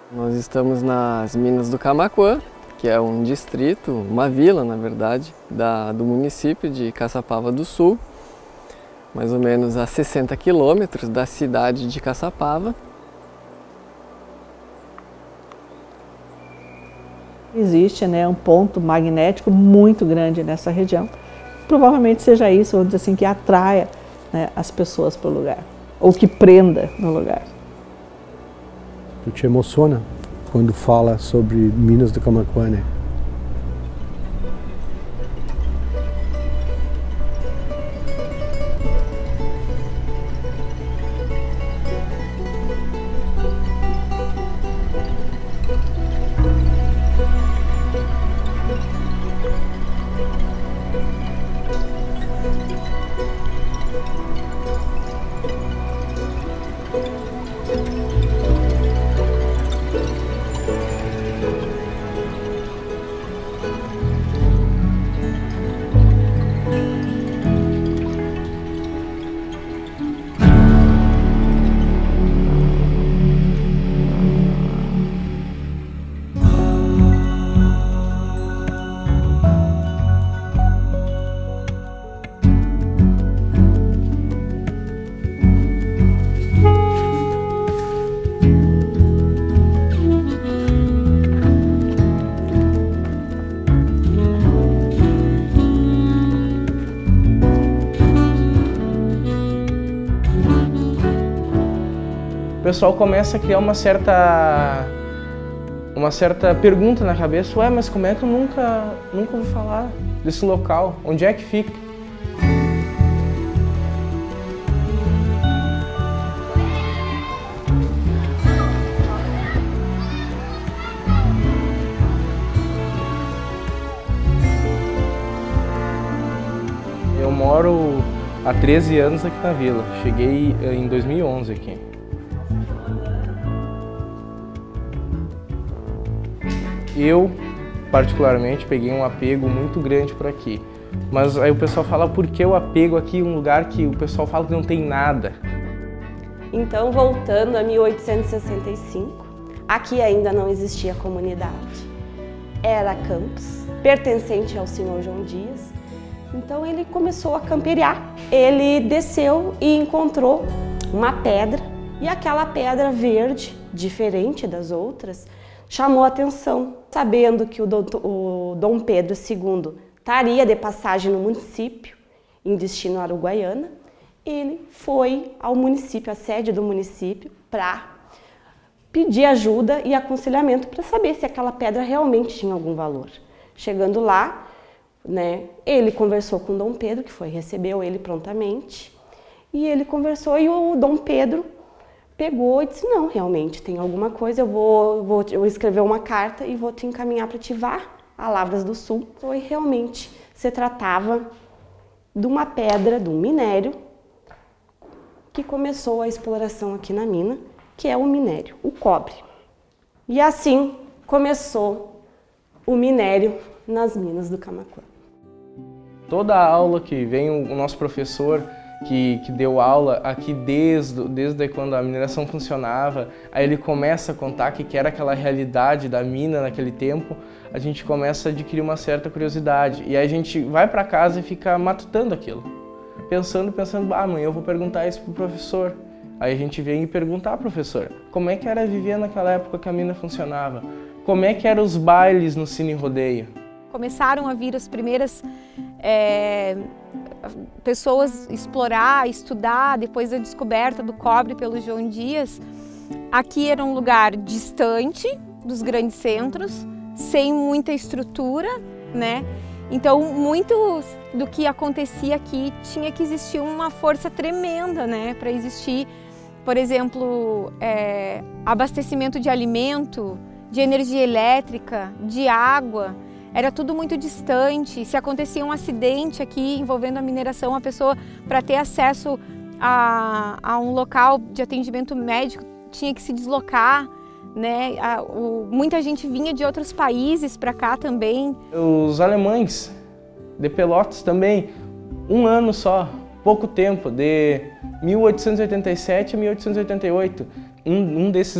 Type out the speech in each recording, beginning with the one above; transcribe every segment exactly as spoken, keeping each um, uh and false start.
Nós estamos nas Minas do Camaquã, que é um distrito, uma vila, na verdade, da, do município de Caçapava do Sul, mais ou menos a sessenta quilômetros da cidade de Caçapava. Existe, né, um ponto magnético muito grande nessa região. Provavelmente seja isso, vamos dizer assim, que atraia, né, as pessoas para o lugar, ou que prenda no lugar. Tu te emociona quando fala sobre Minas do Camaquã, né? O pessoal começa a criar uma certa, uma certa pergunta na cabeça: ué, mas como é que eu nunca, nunca ouvi falar desse local? Onde é que fica? Eu moro há treze anos aqui na vila. Cheguei em dois mil e onze aqui. Eu, particularmente, peguei um apego muito grande por aqui. Mas aí o pessoal fala: por que o apego aqui, um lugar que o pessoal fala que não tem nada? Então, voltando a mil oitocentos e sessenta e cinco, aqui ainda não existia comunidade. Era campos, pertencente ao senhor João Dias. Então ele começou a camperiar. Ele desceu e encontrou uma pedra, e aquela pedra verde, diferente das outras, chamou a atenção. Sabendo que o Dom Pedro segundo estaria de passagem no município, em destino à Uruguaiana, ele foi ao município, à sede do município, para pedir ajuda e aconselhamento para saber se aquela pedra realmente tinha algum valor. Chegando lá, né, ele conversou com o Dom Pedro, que foi, recebeu ele prontamente, e ele conversou e o Dom Pedro pegou e disse: não, realmente tem alguma coisa, eu vou, vou eu vou escrever uma carta e vou te encaminhar para Tivar, a Lavras do Sul. E realmente se tratava de uma pedra, de um minério, que começou a exploração aqui na mina, que é o minério, o cobre. E assim começou o minério nas Minas do Camaquã. Toda a aula que vem o nosso professor, Que, que deu aula aqui desde, desde quando a mineração funcionava, aí ele começa a contar que, que era aquela realidade da mina naquele tempo, a gente começa a adquirir uma certa curiosidade. E aí a gente vai para casa e fica matutando aquilo, pensando, pensando, ah, amanhã eu vou perguntar isso pro professor. Aí a gente vem e perguntar, professor, como é que era viver naquela época que a mina funcionava? Como é que eram os bailes no Cine Rodeio? Começaram a vir as primeiras é, pessoas explorar, estudar, depois da descoberta do cobre pelo João Dias. Aqui era um lugar distante dos grandes centros, sem muita estrutura, né? Então, muito do que acontecia aqui tinha que existir uma força tremenda, né? Para existir, por exemplo, é, abastecimento de alimento, de energia elétrica, de água. Era tudo muito distante. Se acontecia um acidente aqui envolvendo a mineração, a pessoa, para ter acesso a, a um local de atendimento médico, tinha que se deslocar, né? A, o, muita gente vinha de outros países para cá também. Os alemães de Pelotas também, um ano só, pouco tempo, de mil oitocentos e oitenta e sete a mil oitocentos e oitenta e oito. Um, um desses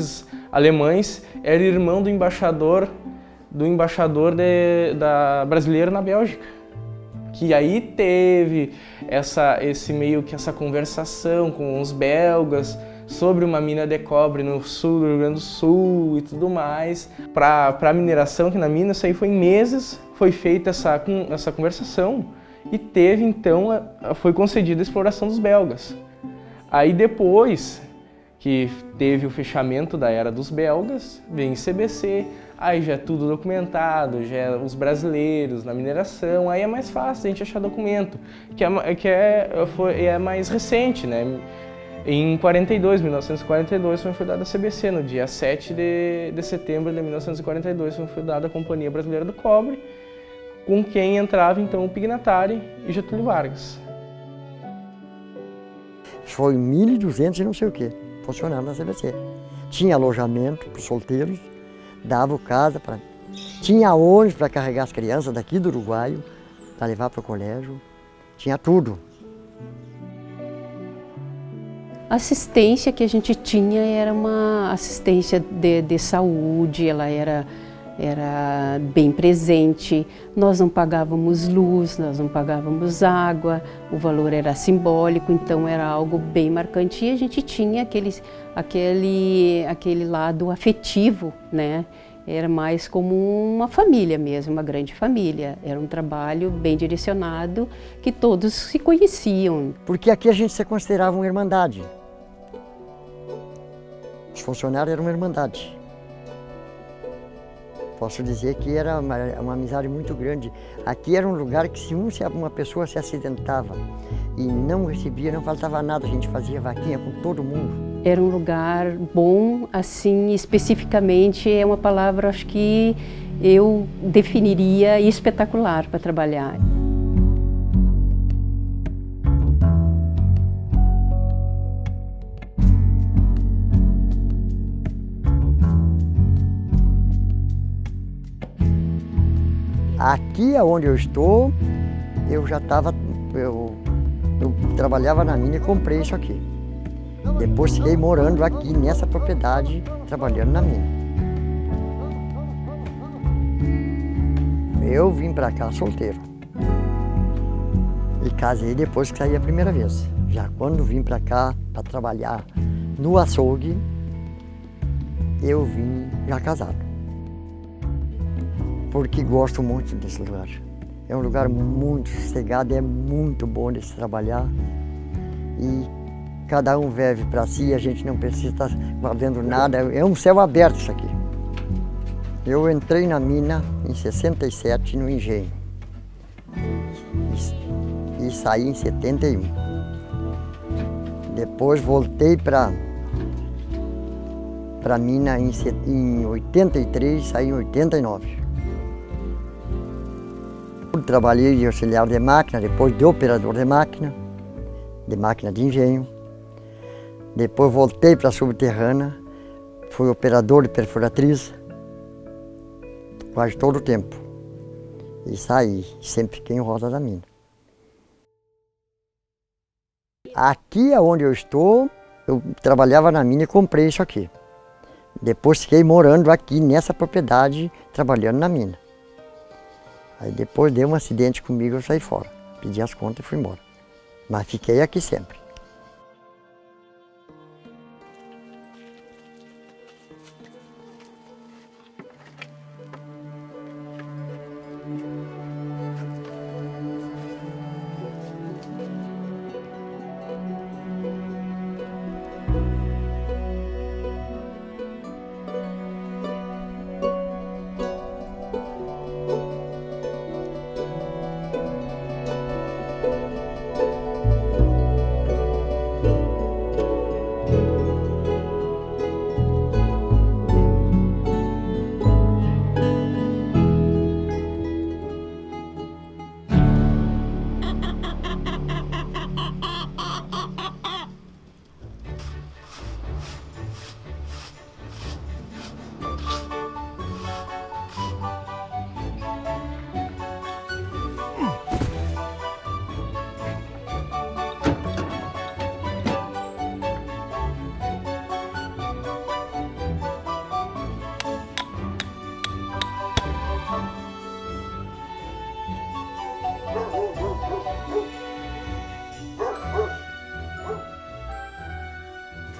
alemães, era irmão do embaixador, do embaixador de, da brasileiro na Bélgica. Que aí teve essa, esse meio que essa conversação com os belgas sobre uma mina de cobre no sul do Rio Grande do Sul e tudo mais. Para a mineração aqui na mina, isso aí foi em meses, foi feita essa, essa conversação e teve então, a, foi concedida a exploração dos belgas. Aí depois que teve o fechamento da era dos belgas, vem C B C, aí já é tudo documentado, já é os brasileiros na mineração, aí é mais fácil a gente achar documento, que é, que é, foi, é mais recente, né? Em quarenta e dois, mil novecentos e quarenta e dois, foi fundada a C B C, no dia sete de, de setembro de mil novecentos e quarenta e dois, foi fundada a Companhia Brasileira do Cobre, com quem entrava então o Pignatari e Getúlio Vargas. Foi mil e duzentos e não sei o que, funcionando na C B C. Tinha alojamento para os solteiros, dava casa para... Tinha ônibus para carregar as crianças daqui do Uruguai, para levar para o colégio, tinha tudo. A assistência que a gente tinha era uma assistência de, de saúde, ela era, era bem presente, nós não pagávamos luz, nós não pagávamos água, o valor era simbólico, então era algo bem marcante e a gente tinha aquele, aquele, aquele lado afetivo, né? Era mais como uma família mesmo, uma grande família. Era um trabalho bem direcionado, que todos se conheciam. Porque aqui a gente se considerava uma irmandade. Os funcionários eram uma irmandade. Posso dizer que era uma, uma amizade muito grande. Aqui era um lugar que se, um, se uma pessoa se acidentava e não recebia, não faltava nada, a gente fazia vaquinha com todo mundo. Era um lugar bom, assim, especificamente é uma palavra, acho que eu definiria espetacular para trabalhar. Aqui onde eu estou, eu já estava, eu, eu trabalhava na mina e comprei isso aqui. Depois fiquei morando aqui nessa propriedade, trabalhando na mina. Eu vim para cá solteiro. E casei depois que saí a primeira vez. Já quando vim para cá para trabalhar no açougue, eu vim já casado. Porque gosto muito desse lugar. É um lugar muito sossegado, é muito bom de se trabalhar. E cada um vive para si, a gente não precisa estar fazendo nada. É um céu aberto isso aqui. Eu entrei na mina em sessenta e sete no engenho. E, e saí em setenta e um. Depois voltei para para a mina em, em oitenta e três, saí em oitenta e nove. Trabalhei de auxiliar de máquina, depois de operador de máquina, de máquina de engenho. Depois voltei para a subterrânea, fui operador de perfuratriz, quase todo o tempo. E saí, sempre fiquei em roda da mina. Aqui onde eu estou, eu trabalhava na mina e comprei isso aqui. Depois fiquei morando aqui nessa propriedade, trabalhando na mina. Aí depois deu um acidente comigo, eu saí fora. Pedi as contas e fui embora. Mas fiquei aqui sempre.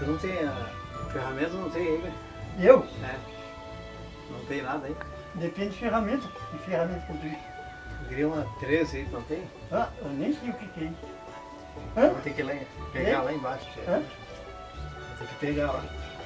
não tem a ferramenta, não tem aí, né? Eu? É. Não tem nada aí. Depende de ferramenta. Que ferramenta que eu tenho? Eu queria uma treze aí, não tem? Ah, eu nem sei o que tem. Hã? Vou ter que ir lá, pegar é? lá embaixo. Hã? Vou ter que pegar lá.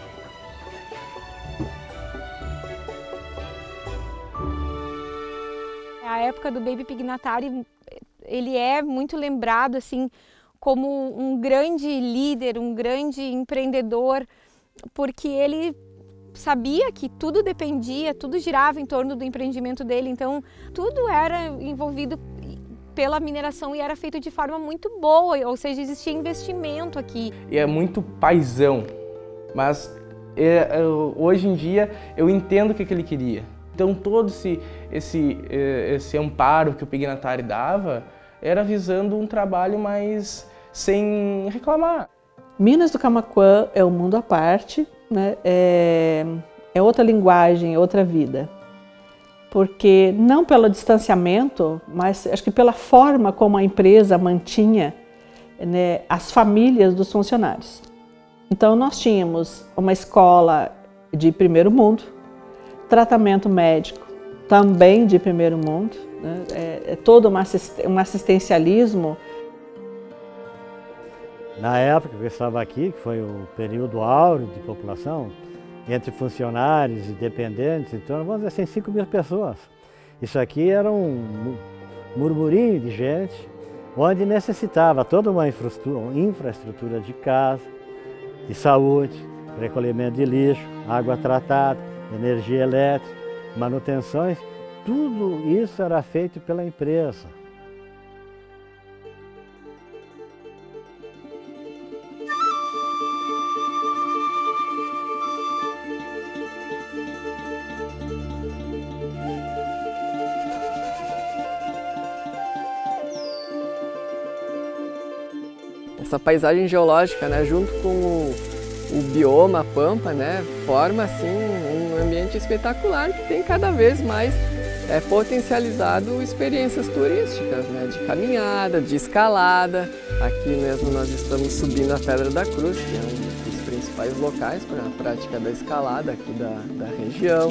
A época do Baby Pignatari, ele é muito lembrado assim como um grande líder, um grande empreendedor, porque ele sabia que tudo dependia, tudo girava em torno do empreendimento dele, então tudo era envolvido pela mineração e era feito de forma muito boa, ou seja, existia investimento aqui. E é muito paisão, mas é, hoje em dia eu entendo o que, que ele queria. Então todo esse, esse, esse amparo que o Pignatari dava era visando um trabalho mais sem reclamar. Minas do Camaquã é um mundo à parte, né? é, é outra linguagem, é outra vida. Porque não pelo distanciamento, mas acho que pela forma como a empresa mantinha, né, as famílias dos funcionários. Então nós tínhamos uma escola de primeiro mundo, tratamento médico também de primeiro mundo, né? é, é todo uma, um assistencialismo. Na época que eu estava aqui, que foi o período áureo de população, entre funcionários e dependentes, então vamos dizer assim, cinco mil pessoas. Isso aqui era um murmurinho de gente, onde necessitava toda uma infraestrutura, infraestrutura de casa, de saúde, recolhimento de lixo, água tratada, energia elétrica, manutenções, tudo isso era feito pela empresa. Essa paisagem geológica, né, junto com o, o bioma, a pampa, né, forma assim um ambiente espetacular que tem cada vez mais é, potencializado experiências turísticas, né, de caminhada, de escalada. Aqui mesmo nós estamos subindo a Pedra da Cruz, que é um dos principais locais para a prática da escalada aqui da, da região.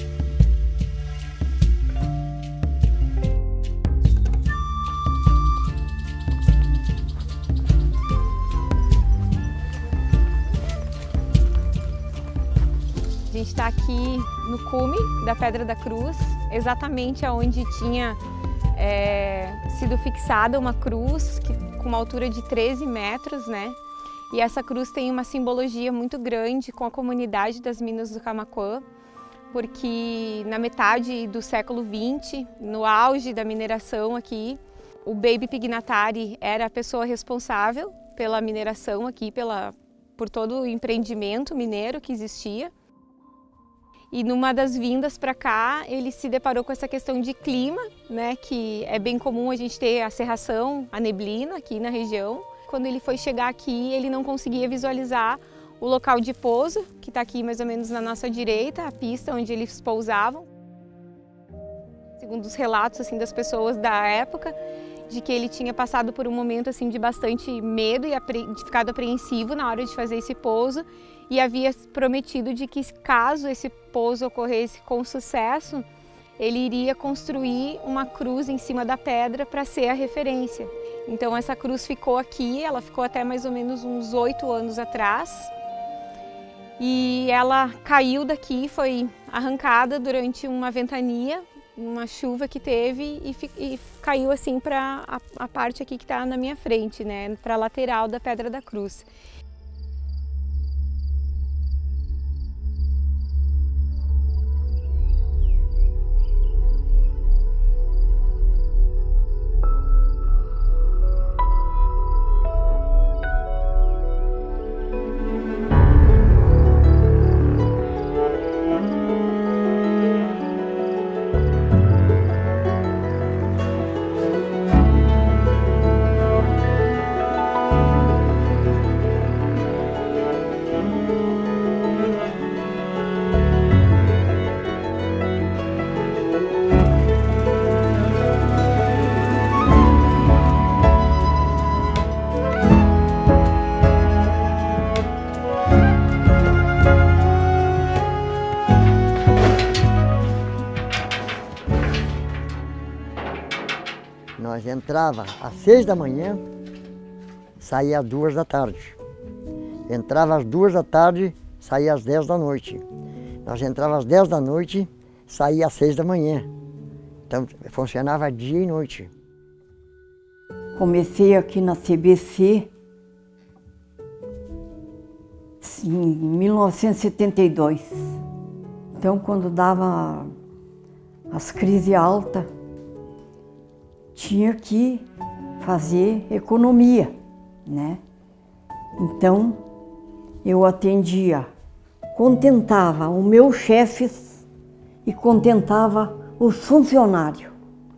A gente está aqui no cume da Pedra da Cruz, exatamente onde tinha é, sido fixada uma cruz que, com uma altura de treze metros, né? E essa cruz tem uma simbologia muito grande com a comunidade das Minas do Camaquã, porque na metade do século vinte, no auge da mineração aqui, o Baby Pignatari era a pessoa responsável pela mineração aqui, pela, por todo o empreendimento mineiro que existia. E numa das vindas para cá, ele se deparou com essa questão de clima, né, que é bem comum a gente ter a cerração, a neblina aqui na região. Quando ele foi chegar aqui, ele não conseguia visualizar o local de pouso, que está aqui mais ou menos na nossa direita, a pista onde eles pousavam. Segundo os relatos assim, das pessoas da época, de que ele tinha passado por um momento assim, de bastante medo e de ficado apreensivo na hora de fazer esse pouso, e havia prometido de que caso esse pouso ocorresse com sucesso, ele iria construir uma cruz em cima da pedra para ser a referência. Então essa cruz ficou aqui, ela ficou até mais ou menos uns oito anos atrás, e ela caiu daqui, foi arrancada durante uma ventania, uma chuva que teve, e, e caiu assim para a, a parte aqui que está na minha frente, né, para a lateral da Pedra da Cruz. entrava às seis da manhã, saía às duas da tarde. Entrava às duas da tarde, saía às dez da noite. Nós entrava às dez da noite, saía às seis da manhã. Então funcionava dia e noite. Comecei aqui na C B C em mil novecentos e setenta e dois. Então, quando dava as crises altas, tinha que fazer economia, né? Então, eu atendia, contentava os meus chefes e contentava os funcionários.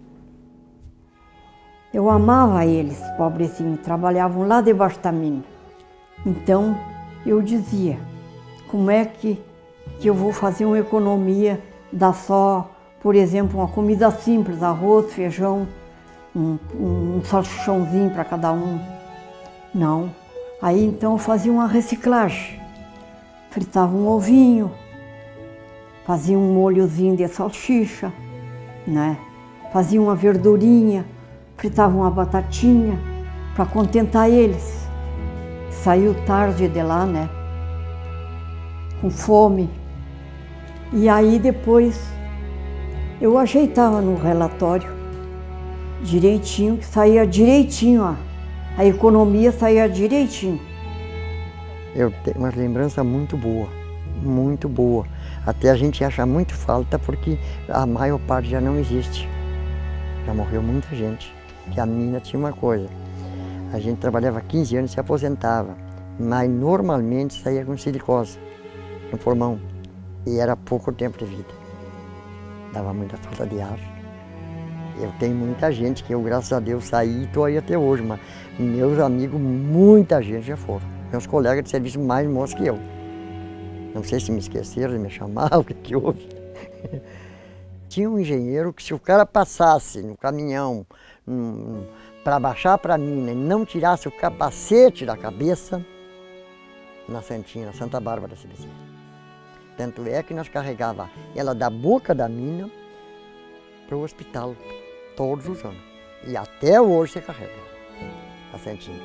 Eu amava eles, pobrezinhos, trabalhavam lá debaixo da mina. Então, eu dizia, como é que, que eu vou fazer uma economia, dar só, por exemplo, uma comida simples, arroz, feijão, um, um, um salchichãozinho para cada um? Não. Aí então eu fazia uma reciclagem. Fritava um ovinho, fazia um molhozinho de salsicha, né? Fazia uma verdurinha, fritava uma batatinha para contentar eles. Saiu tarde de lá, né? Com fome. E aí depois eu ajeitava no relatório direitinho, que saía direitinho, ó. A economia saía direitinho. Eu tenho uma lembrança muito boa, muito boa. Até a gente acha muito falta porque a maior parte já não existe. Já morreu muita gente. Que a mina tinha uma coisa. A gente trabalhava quinze anos e se aposentava, mas normalmente saía com silicose no pulmão. E era pouco tempo de vida. Dava muita falta de ar. Eu tenho muita gente que eu, graças a Deus, saí e estou aí até hoje, mas meus amigos, muita gente já foram. Meus colegas de serviço mais moços que eu. Não sei se me esqueceram de me chamar, o que que houve. Tinha um engenheiro que se o cara passasse no caminhão um, para baixar para a mina e não tirasse o capacete da cabeça, na Santinha, na Santa Bárbara da C B C. Tanto é que nós carregava ela da boca da mina para o hospital, todos os anos. E até hoje se carrega a Santinha.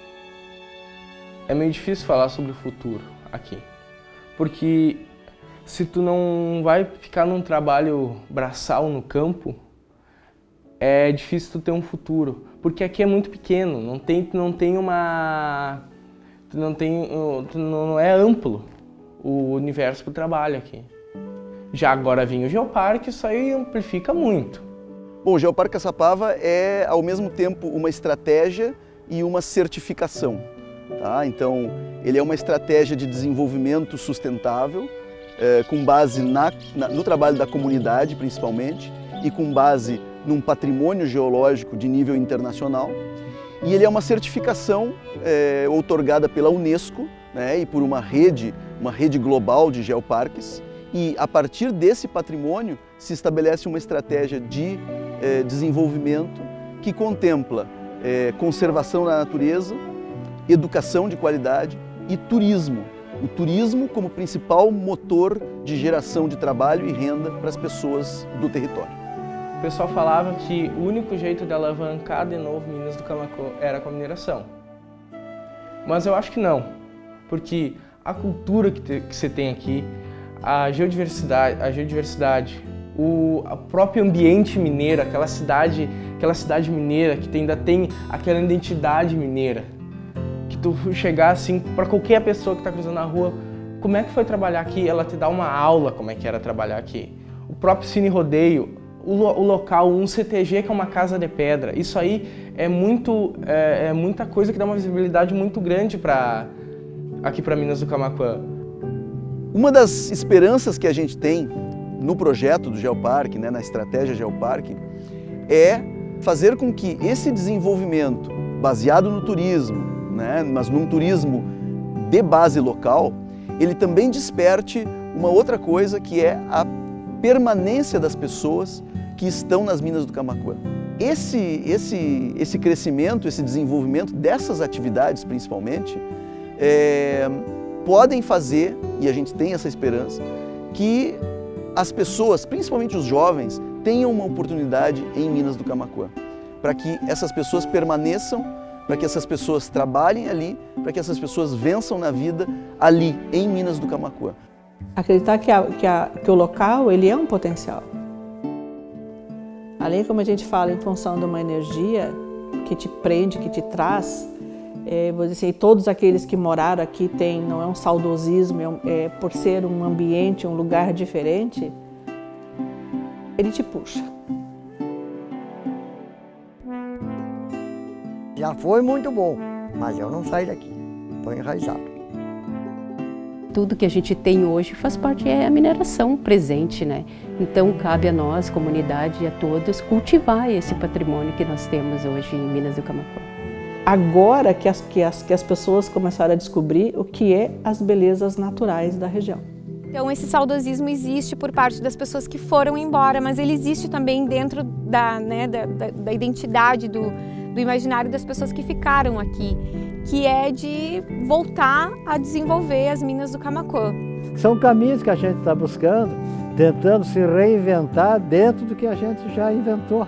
É meio difícil falar sobre o futuro aqui, porque se tu não vai ficar num trabalho braçal no campo, é difícil tu ter um futuro, porque aqui é muito pequeno, não tem, não tem uma, não tem, não é amplo o universo para o trabalho aqui. Já agora vinha o Geoparque, isso aí amplifica muito. Bom, o Geoparque Caçapava é ao mesmo tempo uma estratégia e uma certificação. Tá? Então, ele é uma estratégia de desenvolvimento sustentável, é, com base na, na, no trabalho da comunidade, principalmente, e com base num patrimônio geológico de nível internacional. E ele é uma certificação é, outorgada pela Unesco, né, e por uma rede, uma rede global de geoparques. E a partir desse patrimônio se estabelece uma estratégia de eh, desenvolvimento que contempla eh, conservação da natureza, educação de qualidade e turismo. O turismo como principal motor de geração de trabalho e renda para as pessoas do território. O pessoal falava que o único jeito de alavancar de novo Minas do Camaquã era com a mineração. Mas eu acho que não, porque a cultura que, te, que você tem aqui, a geodiversidade, a geodiversidade, o a próprio ambiente mineiro, aquela cidade, aquela cidade mineira que tem, ainda tem aquela identidade mineira, que tu chegar assim para qualquer pessoa que está cruzando a rua, como é que foi trabalhar aqui? Ela te dá uma aula como é que era trabalhar aqui. O próprio Cine Rodeio, o, o local, um C T G que é uma casa de pedra, isso aí é muito, é, é muita coisa que dá uma visibilidade muito grande para aqui para Minas do Camaquã. Uma das esperanças que a gente tem no projeto do Geoparque, né, na estratégia Geoparque, é fazer com que esse desenvolvimento baseado no turismo, né, mas num turismo de base local, ele também desperte uma outra coisa que é a permanência das pessoas que estão nas Minas do Camaquã. Esse, esse, esse crescimento, esse desenvolvimento dessas atividades principalmente, é, podem fazer, e a gente tem essa esperança, que as pessoas, principalmente os jovens, tenham uma oportunidade em Minas do Camaquã. para que essas pessoas permaneçam, para que essas pessoas trabalhem ali, para que essas pessoas vençam na vida ali, em Minas do Camaquã. Acreditar que, a, que, a, que o local ele é um potencial. Além, como a gente fala, em função de uma energia que te prende, que te traz, é, vou dizer, todos aqueles que moraram aqui têm, não é um saudosismo, é, um, é por ser um ambiente, um lugar diferente, ele te puxa. Já foi muito bom, mas eu não saio daqui, estou enraizado. Tudo que a gente tem hoje faz parte, é a mineração presente, né? Então cabe a nós, comunidade e a todos, cultivar esse patrimônio que nós temos hoje em Minas do Camaquã. Agora que as, que, as, que as pessoas começaram a descobrir o que é as belezas naturais da região. Então esse saudosismo existe por parte das pessoas que foram embora, mas ele existe também dentro da, né, da, da, da identidade, do, do imaginário das pessoas que ficaram aqui, que é de voltar a desenvolver as Minas do Camaquã. São caminhos que a gente está buscando, tentando se reinventar dentro do que a gente já inventou.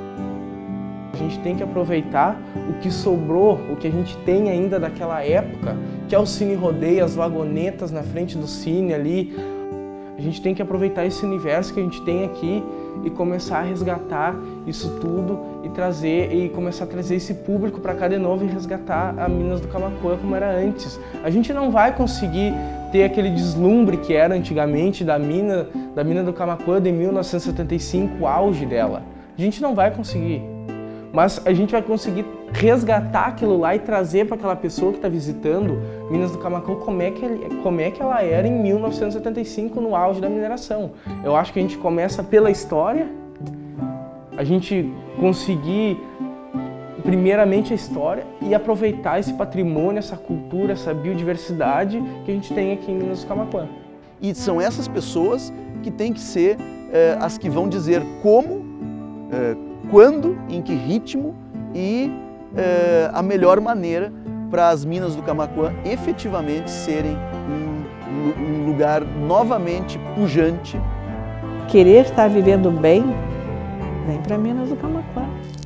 A gente tem que aproveitar o que sobrou, o que a gente tem ainda daquela época, que é o cine rodeio, as vagonetas na frente do cine ali. A gente tem que aproveitar esse universo que a gente tem aqui e começar a resgatar isso tudo e trazer e começar a trazer esse público para cá de novo e resgatar a Minas do Camaquã como era antes. A gente não vai conseguir ter aquele deslumbre que era antigamente da mina, da mina do Camaquã de mil novecentos e setenta e cinco, o auge dela. A gente não vai conseguir. Mas a gente vai conseguir resgatar aquilo lá e trazer para aquela pessoa que está visitando Minas do Camaquã como é, que ele, como é que ela era em mil novecentos e setenta e cinco, no auge da mineração. Eu acho que a gente começa pela história, a gente conseguir primeiramente a história e aproveitar esse patrimônio, essa cultura, essa biodiversidade que a gente tem aqui em Minas do Camaquã. E são essas pessoas que têm que ser eh, as que vão dizer como, eh, quando, em que ritmo e eh, a melhor maneira para as Minas do Camaquã efetivamente serem um, um lugar novamente pujante. Querer estar vivendo bem, vem para Minas do Camaquã.